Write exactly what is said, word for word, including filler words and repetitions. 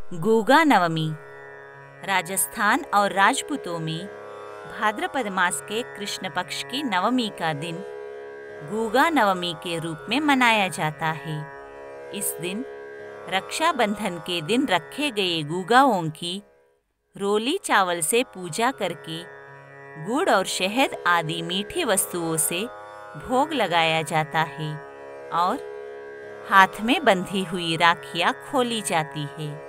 गुगा नवमी राजस्थान और राजपूतों में भाद्रपद मास के कृष्ण पक्ष की नवमी का दिन गुगा नवमी के रूप में मनाया जाता है। इस दिन रक्षाबंधन के दिन रखे गए गुगाओं की रोली चावल से पूजा करके गुड़ और शहद आदि मीठी वस्तुओं से भोग लगाया जाता है और हाथ में बंधी हुई राखियाँ खोली जाती है।